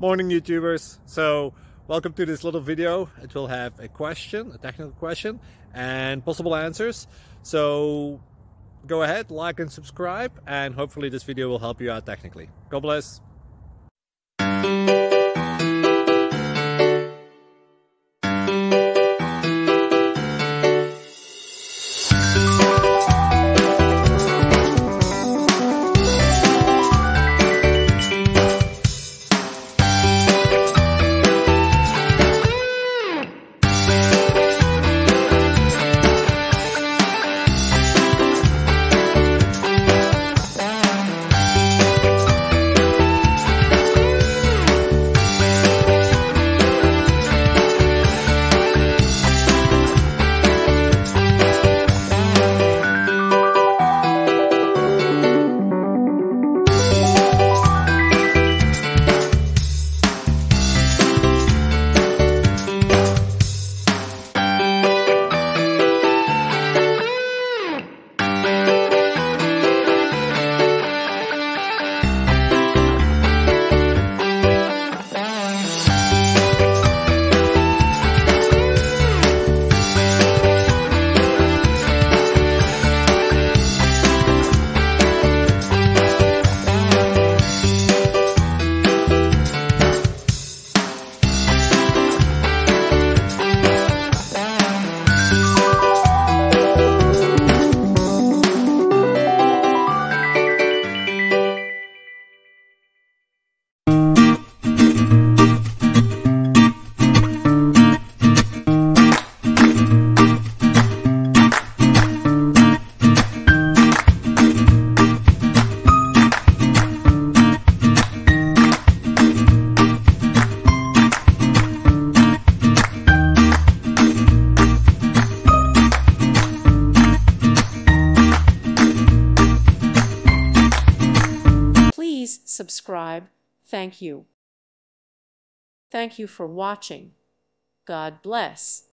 Morning YouTubers. So welcome to this little video. It will have a question, a technical question, and possible answers. So go ahead, like and subscribe, and hopefully this video will help you out technically. God bless. Please subscribe. Thank you. Thank you for watching. God bless.